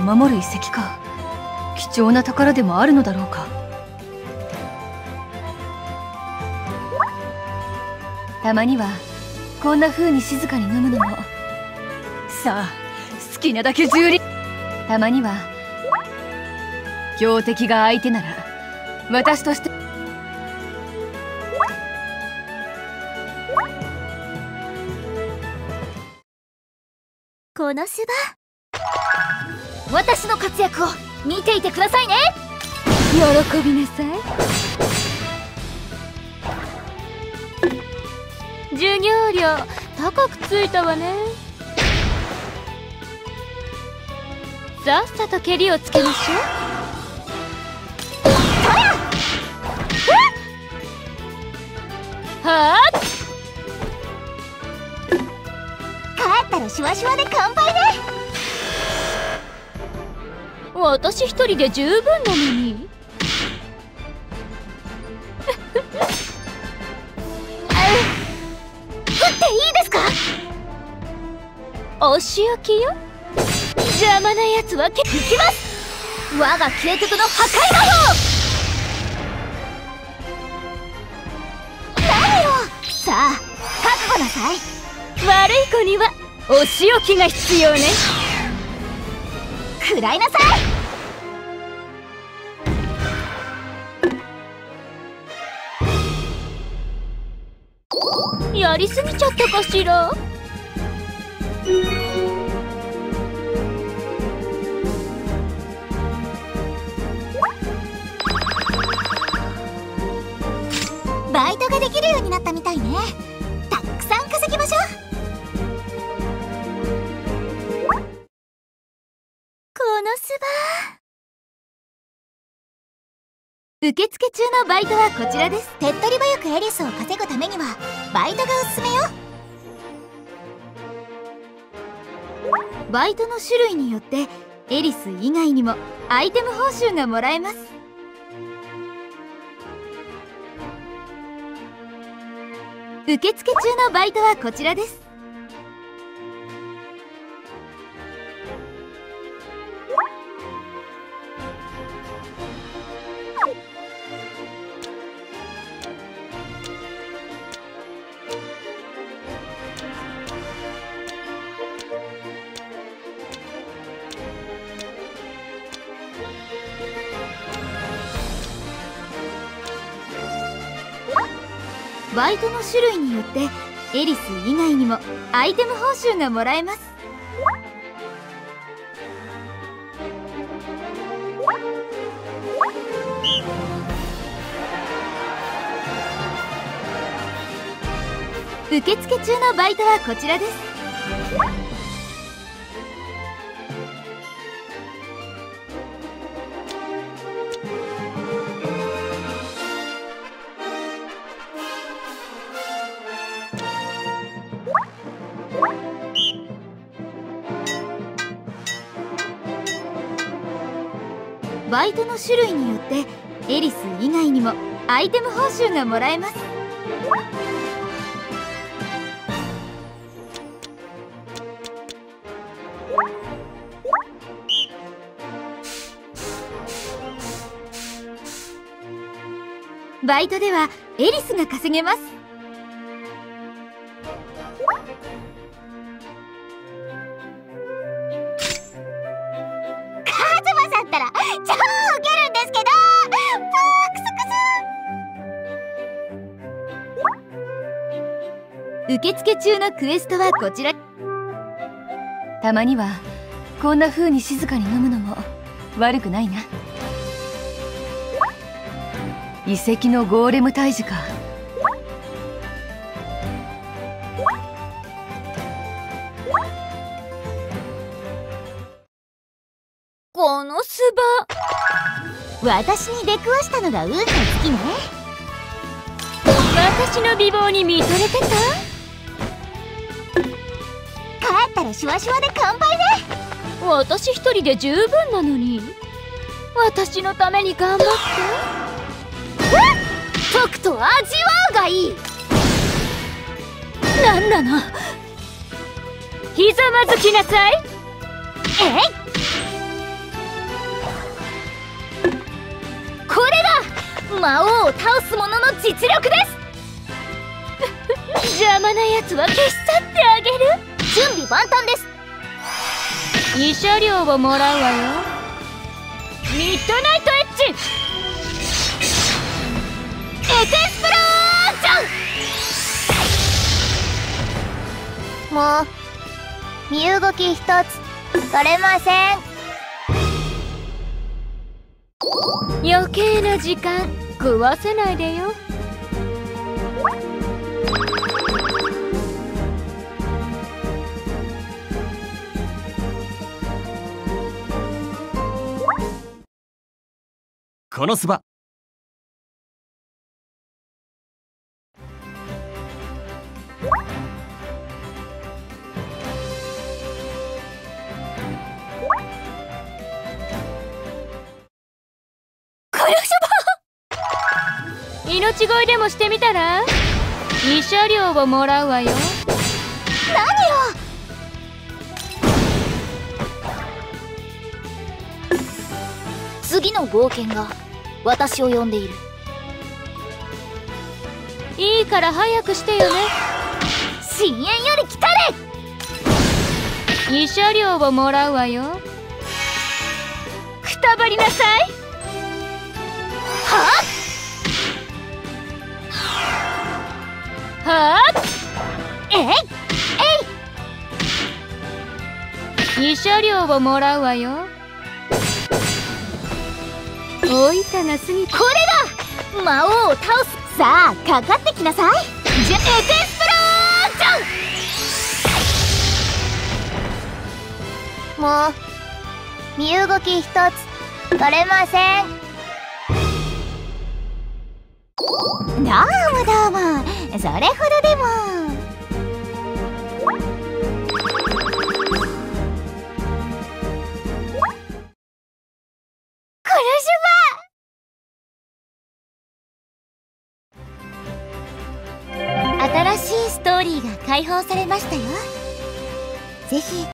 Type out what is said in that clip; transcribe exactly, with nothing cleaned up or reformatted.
守る遺跡か。貴重な宝でもあるのだろうか。たまにはこんな風に静かに飲むのも。さあ好きなだけ蹂躙。たまには強敵が相手なら私として。 このスバ、私の活躍を見ていてくださいね。 喜びなさい。 授業料高くついたわね。さっさと蹴りをつけましょう。はあ、 帰ったらシュワシュワで乾杯ね。 私一人で十分なのに。 振っていいですか？ お仕置きよ。邪魔なやつはけいきます。我が究極の破壊魔法。 何よ。さあ覚悟なさい。 悪い子にはお仕置きが必要ね。 食らいなさい。やりすぎちゃったかしら。 バイトができるようになったみたいね。たくさん稼ぎましょう。 このスバ、受付中のバイトはこちらです。 手っ取り早くエリスを稼ぐためにはバイトがおすすめよ。 バイトの種類によってエリス以外にもアイテム報酬がもらえます。受付中のバイトはこちらです。バイトの種類によってエリス以外にもアイテム報酬がもらえます。受付中のバイトはこちらです。バイトの種類によってエリス以外にもアイテム報酬がもらえます。バイトではエリスが稼げます。 ったら超ウケるんですけど。 受付中のクエストはこちら。 たまにはこんな風に静かに飲むのも悪くないな。遺跡のゴーレム退治か。 このスバ、 私に出くわしたのが運が好きね。 私の美貌に見とれてた？ 帰ったらシュワシュワで乾杯ね。 私一人で十分なのに。私のために頑張って。とくと味わうがいい。なんなの、ひざまずきなさい。 えい。 魔王を倒す者の実力です邪魔なやつは消し去ってあげる。準備万端です。慰謝料をもらうわよ。ミッドナイトエッジエクスプロージョン。 もう身動き一つ取れません。 余計な時間食わせないでよ。 このスバ命乞いでもしてみたら。慰謝料をもらうわよ。 何よ。 次の冒険が私を呼んでいる。いいから早くしてよね。 深淵より来たれ。 慰謝料をもらうわよ。くたばりなさい。はっはあ、 えいえい。慰謝料をもらうわよ。おいたが過ぎ。これだ。魔王を倒す。 さあかかってきなさい。 じゃエクスプロージョン。 もう身動き一つ取れません。どうもどうも、それほどでも。クルシュバ、新しいストーリーが開放されましたよ。ぜひ